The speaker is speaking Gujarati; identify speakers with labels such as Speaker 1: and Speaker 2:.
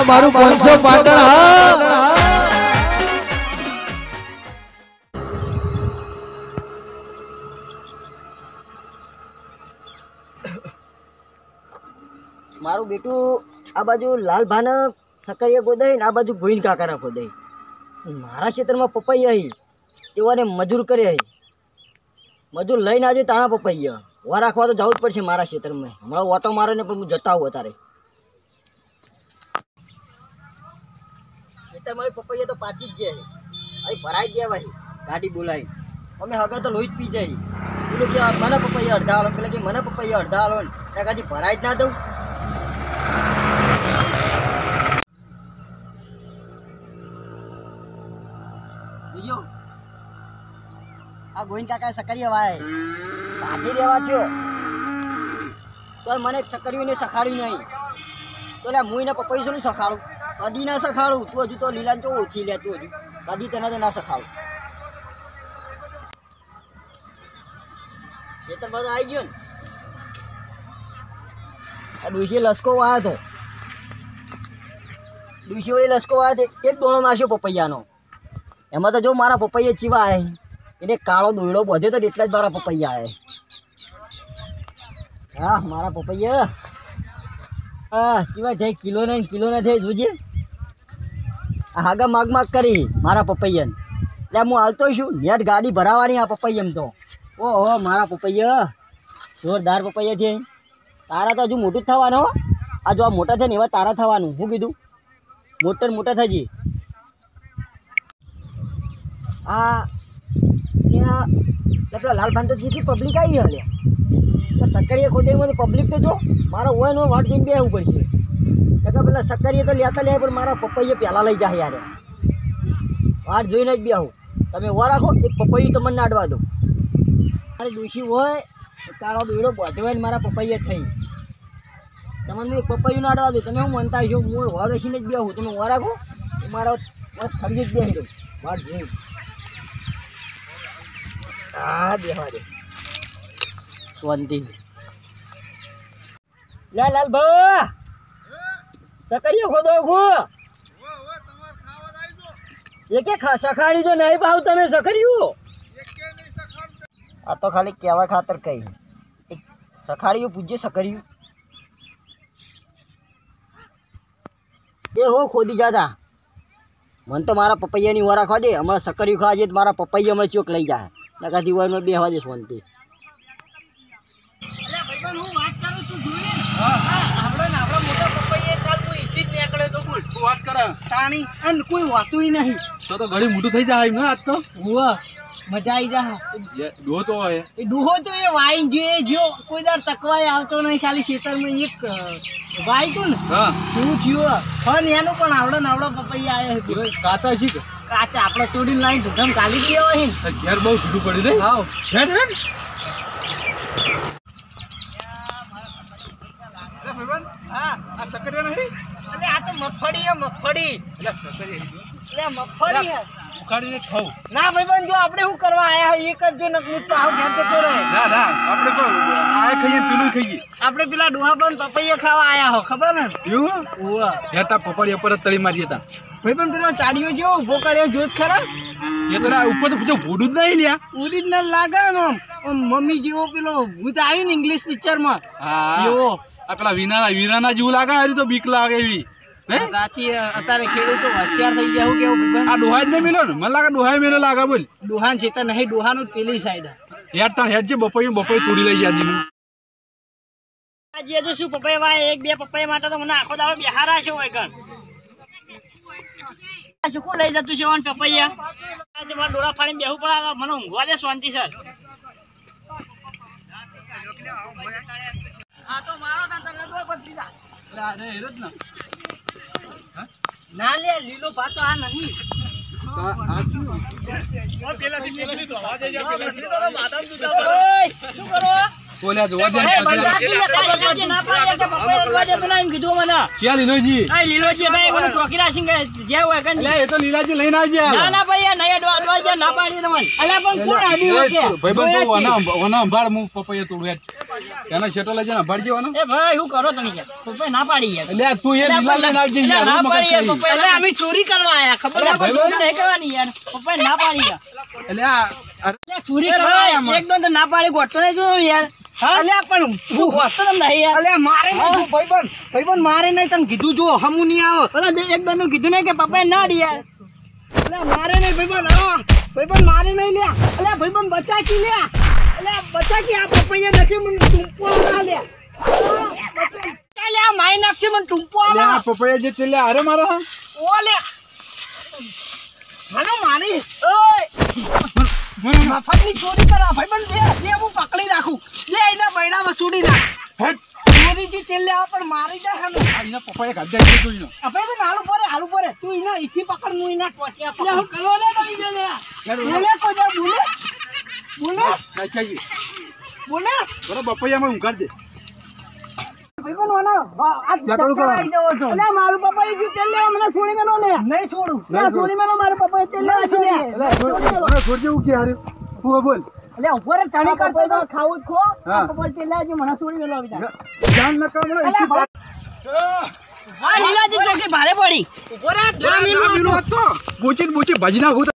Speaker 1: મારું 500 પાટણ હા
Speaker 2: મારું બેટું આ બાજુ લાલભાને સકરિયા ગોદાઈ ને આ બાજુ ગોઈન કાકાના ગોદાઈ મારા ક્ષેત્રમાં પપૈયા આવી તેઓને મજૂર કરે આવી મજૂર લઈને આજે તાણા પપૈયા વા રાખવા તો જવું જ પડશે મારા ક્ષેત્રમાં હમણાં ઓટો મારે ને પણ હું જતા આવું અત્યારે ખેતરમાં પપૈયા તો પાછી જ જાય અહીં ભરાઈ ગયા ભાઈ ગાડી બોલાવી અમે હગા તો લોહી જ પી જાય પેલું કે મને પપૈયા અડધા હાલો પેલા કે મને પપૈયા અડધા હાલો ને કાજી ભરાઈ જ ના દઉં બીજું આ ગોવિંદ કાકા સકરિયા વાય કાઢી દેવા છો તો મને સકરિયું ને સખાડ્યું નહીં તો લે હું એને પપૈયું શું સખાડું કદી ના સખાડું તું હજુ તો લીલાને તો ઓળખી લે તું હજુ કદી તેને તો ના સખાડું ખેતર બધું આવી ગયો ને આ ડુસી લસકો વાયો હતો ડુસી વળી લસકો વાયો હતો એક દોણો મારશો પપૈયાનો એમાં તો જો મારા પપૈયા ચીવા આવે એને કાળો દોયડો બધે તો એટલા જ મારા પપૈયા આવે હા મારા પપૈયા હા ચીવા થાય કિલો ને થાય જોજે હાગા માગ કરી મારા પપૈયાને એટલે હું હાલતો છું નેટ ગાડી ભરાવાની આ પપૈયા એમ તો ઓહો મારા પપૈયા જોરદાર પપૈયા છે તારા તો હજુ મોટું જ થવાનું આ જો આ મોટા છે ને એવા તારા થવાનું શું કીધું મોટા થજી આ પેલા લાલભાન તો જેટલી પબ્લિક આવી હલે સકરિયા ખોદેમાં પબ્લિક તો જો મારો હોય ને વાટ જોઈને બેહવું પડશે એટલે પેલા સકરિયા તો લેતા લે પણ મારા પપૈયા પહેલાં લઈ જાય યાર વાટ જોઈને જ બેહું તમે ઉભા રાખો એક પપૈયું તમને નાડવા દો મારે દોષી હોય કાળો દોડો બધો હોય ને મારા પપૈયા થઈ તમને એક પપૈયું નાડવા દો તમે હું મનતા છો હું વાર રસીને જ બેહું તમે ઉભા રાખો મારા ખરીદ જ બેસી દઉં વાટ જોઈ હા બેહવા દે શાંતિ લાલ ભા સકરિયો ખોદો ખો એકે સખાડી જો નહીં ભાવ તમે સખર્યું આ તો ખાલી કહેવા ખાતર કઈ સખાડીયું પૂછજે સકર્યું એ હો ખોદી જાતા મને તો મારા પપૈયાની વરા ખોદે હમણાં સકર્યું ખાજે તો મારા પપૈયા હમણાં ચોક લઈ જાય નકા દીવાનો બે હવા દે શાંતિ કોઈ વાતું નહીં તો ઘણી મોટું થઈ જાય એમ આજ તો મજા આવી જાય ડોહો તો હોય ડોહો તો એ વાઈ જો કોઈ દર તકવાય આવતો નહીં ખાલી ખેતરમાં એક વાઈ તું ને શું થયું ફન એનું પણ આવડો પપૈયા આવ્યા કાચા છે કાચા આપણે તોડીને લાઈન ઢૂંઢમ કાલી ગયો હોય ને ઘેર બહુ ઢૂંઢું પડી ને હા હેડ હા આ સકરિયા નહીં અરે આ તો મગફળી એટલે મગફળી ઉખાડીને ખાવ ના ભાઈબંધ જો આપણે શું કરવા આયા એક જ જો નકનું તો આવ ઘેર જતો રહે ના આપણે તો આ ખાઈએ પેલું ખાઈએ આપણે પેલા ડોહા પણ પપૈયા ખાવા આયા હો ખબર ને એવું ઓવા હેતા પપૈયા પર તળી મારી હતા ભાઈબંધ પેલો ચાડીઓ જો ઊભો કર્યો જોત ખરા એ તો ઉપર તો પૂછો ભૂડું જ નહીં લ્યા ઓરિજિનલ લાગે ને મમ્મી જેવો પેલો ભૂત આવી ને ઇંગ્લિશ પિક્ચરમાં હા એવો આ પેલા વીરાના જેવું લાગે આ તો બીક લાગે એવી સાચી અત્યારે ખેડૂતો હોશિયાર થઈ ગયા કેવું આ ડોહા જ નહીં મેલો ને મને લાગે ડોહા મેલો લાગે બોલ ડોહાન છે તો નહીં ડોહાનું પેલી સાઈડ હેડ જે બપોઈ તોડી લઈ જાય આજે જો શું પપૈયા વાય એક બે પપૈયા માટે તો મને આખો દાડો બિહારા છે હોય કણ શું કો લઈ જતું છે ઓન પપૈયા આજે મારા ડોળા ફાડીને બેહું પડે મને ઊંઘવા દે શાંતિ સર હા તો મારો તા તમને દોડ બદલી જા અરે હેરત ના ના લે લીલો ભાતો આ નહીં પેલાથી તો હવા દે જા પેલાથી તો માથામાં તું ઓય શું કરો કોલ્યા જોવા દે ના પાડે કે પપ્પા રોવા દે પેલા એમ કીધું મને ક્યાં લીલોજી આ લીલોજી હતા એ મને ચોકીરા સિંગ જે હોય કન એટલે એ તો લીલાજી લઈને આવજે ના ભાઈ નહીં દોવા દે ના પાડી તમને અલ્યા પણ કોણ આવ્યું કે ભાઈ વના અંભાળ હું પપૈયા તોડું
Speaker 3: એનો શેટો લઈ જને ભરી જવાનો
Speaker 4: એ ભાઈ શું કરો તમે યાર પપ્પા ના પાડી યાર
Speaker 3: એટલે તું એ લીલા લઈને આવજે યાર
Speaker 4: ના
Speaker 3: હું મગજ
Speaker 4: પાડી યાર
Speaker 3: કરી.
Speaker 4: પપ્પા
Speaker 2: એટલે અમે ચોરી કરવા આયા ખબર છે
Speaker 4: ભાઈ નહીં કરવાની યાર પપ્પા ના પાડી યાર
Speaker 3: એટલે આ અરે
Speaker 2: ચોરી
Speaker 4: એ
Speaker 2: કરવા આયા
Speaker 4: ભાઈ એકદમ તો ના પાડી ગોઠતો નહીં જો યાર હા
Speaker 2: અલ્યા પણ
Speaker 4: હું ગોઠતો નહીં યાર
Speaker 2: અલ્યા મારે નહીં ભાઈબંધ મારે નહીં તને કીધું જો હમું નહીં આવો
Speaker 4: પેલા એકદમ નું કીધું ને કે પપ્પા ના ડી યાર
Speaker 2: અલ્યા મારે નહીં ભાઈબંધ આવો ભાઈબંધ મારે નહીં લ્યા અલ્યા ભાઈબંધ બચાકી લ્યા અલ્યા બચાકી આ પપૈયા નથી મને ટૂંપો ના લ્યા લ્યા માઈ નાખશે મને ટૂંપો
Speaker 3: એટલે
Speaker 2: આલા
Speaker 3: આ પપૈયા જે તેલે અરે મારો હા
Speaker 2: ઓ લ્યા હાલો મારી
Speaker 4: ઓય
Speaker 2: મફતની ચોરી કરા ભાઈબંધ દે હું પકડી રાખું લે એના બૈડા વસૂડી નાખ
Speaker 3: હેટ
Speaker 2: ચોરી થી તેલ લેવા પણ મારી જાય હમ
Speaker 3: આ એના પપૈયા ગાધા છે તું એનો
Speaker 2: આપણે તો આલુ પડે તું એના ઈથી પકડ હું એના ટોટિયા પકડ હું કરો લે તમે લે
Speaker 3: યાર
Speaker 2: લે કોઈ જા બોલે
Speaker 3: નાખી
Speaker 2: બોલે
Speaker 3: બરો પપૈયામાં ઊંઘાડ દે
Speaker 2: ભાઈબંધ વાના આ
Speaker 3: ઝઘડો
Speaker 2: ચક્કર
Speaker 3: કરો.
Speaker 2: આવી જવો છો
Speaker 4: અલ્યા મારું પપ્પા ઈ તેલ લેવા મને છોડી મેલો લે
Speaker 2: નહીં છોડું
Speaker 4: ના છોડી મેલો મારું પપ્પા તેલ લેવા છે
Speaker 3: મને છોડ જેવું કે હારે તું બોલ
Speaker 2: એટલે ઉપર ચણી કરતો
Speaker 4: પપ્પા
Speaker 2: તો
Speaker 4: તો ખાવું જ ખો
Speaker 3: હા.
Speaker 4: પપ્પા તેલ લેવા છે મને છોડી મેલો બીજા
Speaker 3: જાન ન કર મને
Speaker 4: આ લીલાજી ચોકી ભારે પડી
Speaker 2: ઉપર
Speaker 3: બોચી ભાજી નાખું